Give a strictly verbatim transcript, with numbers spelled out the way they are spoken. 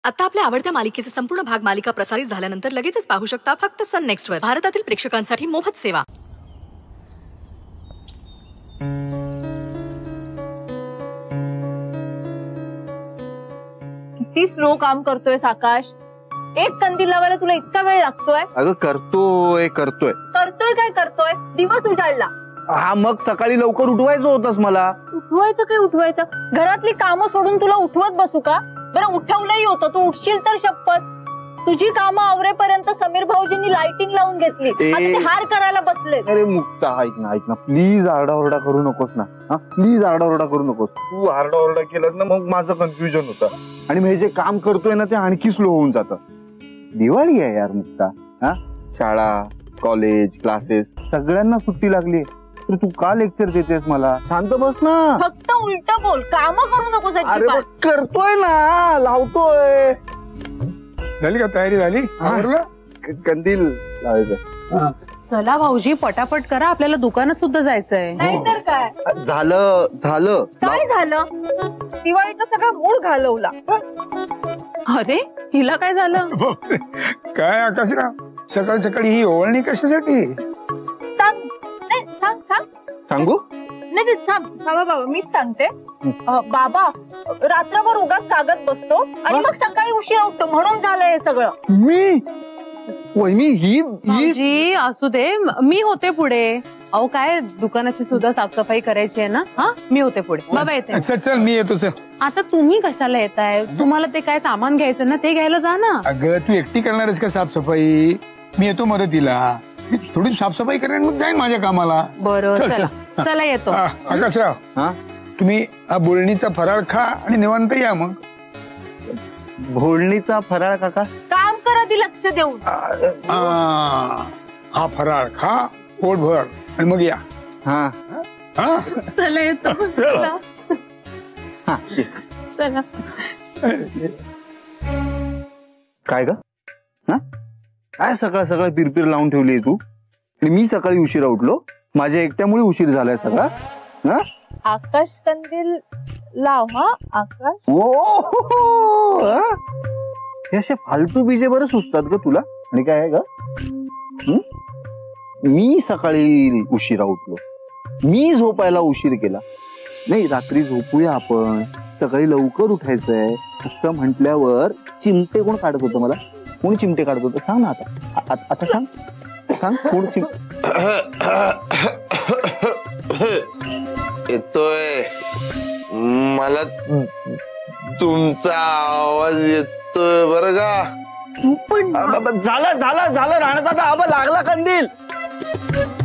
आता आपल्या आवडत्या मालिकेचे संपूर्ण भाग मालिका प्रसारित झाल्यानंतर लगेचच पाहू शकता फक्त सन नेक्स्ट वर. भारतातील प्रेक्षकांसाठी मोफत सेवा. किती स्लो काम करतोयस आकाश. एक कंदील लावायला तुला इतका वेळ लागतोय. अगं करतोय करतोय करतोय काय करतोय. दिवस उजाडला. हा मग सकाळी लवकर उठवायचं होतंस मला. उठवायचं काय उठवायचं. घरातली कामं सोडून तुला उठवत बसू का. बरं उठवलंही होतं तू उठशील तर शपथ. तुझी कामं आवरेपर्यंत समीर भाऊजींनी लाइटिंग लावून घेतली. आता ते हार करायला बसले. अरे मुक्ता ऐक ना ऐक ना प्लीज आरडाओरडा करू नकोस ना. हा प्लीज आरडाओरडा करू नकोस. तू आरडाओरडा केलास ना मग माझं कन्फ्युजन होतं आणि मी जे काम करतोय ना ते आणखी स्लो होऊन जातं. दिवाळी आहे यार मुक्ता. हा शाळा कॉलेज क्लासेस सगळ्यांना सुट्टी लागली तर तू का लेक्चर देतेस मला. शांत बस ना. फक्त उलट बोल. काम करू नकोस. अरे करतोय ना लावतोय. झाली का तयारी झाली. कंदील लावायचं. चला भाऊजी पटापट करा आपल्याला दुकानात सुद्धा जायचंय. नाहीतर काय झालं झालं काय झालं. दिवाळीचा सगळा मूड घालवला. अरे हिला काय झालं. काय आकाशराव सकाळी सकाळी ही ओवळणी कशासाठी. सांग नाही सांग सांग सांगू नाही सांग बाबा बाबा मीच सांगते. बाबा रात्रभर उगाच कागद बसतो आणि मग सकाळी उशिरा उठतो म्हणून झालंय हे सगळं. मी वहिनी ही भाऊजी असू दे मी होते पुढे. अहो काय दुकानाची सुद्धा साफसफाई करायची आहे ना. हा मी होते पुढे. बाबा येते. चल चल मी येतो. चल आता तुम्ही कशाला येताय. तुम्हाला ते काय सामान घ्यायचं ना ते घ्यायला जा ना. अगं तू एकटी करणारच का साफसफाई. मी येतो मदतीला. थोडी साफसफाई करेन मग जाईन माझ्या कामाला. बरं चला चला येतो. आकाशराव हा तुम्ही हा बोलणीचा फराळ खा आणि निवांत या. मग भोळणीचा फराळ काका काम करा ती लक्ष देऊन. हा फराळ खा पोटभर आणि मग या. हा चला येतो. चला काय ग काय सकाळ सकाळ पिरपिर लावून ठेवली तू. आणि मी सकाळी उशिरा उठलो. माझ्या एकट्यामुळे उशीर झालाय सगळा. हा आकाश कंदील लाव. हा आकाश ओ हे असे फालतू बीजे बरं सुचतात ग तुला. आणि काय आहे ग मी सकाळी उशिरा उठलो. मी झोपायला उशीर केला. नाही रात्री झोपूया आपण सकाळी लवकर उठायचंय असं म्हटल्यावर चिमटे कोण काढत होतं मला. कोण चिमटे काढत होतं सांग ना. आता आता सांग सांग कोण चिमटे. येतोय मला तुमचा आवाज येतोय बरं का. झालं झालं झालं राहण्याचा आबा लागला कंदील.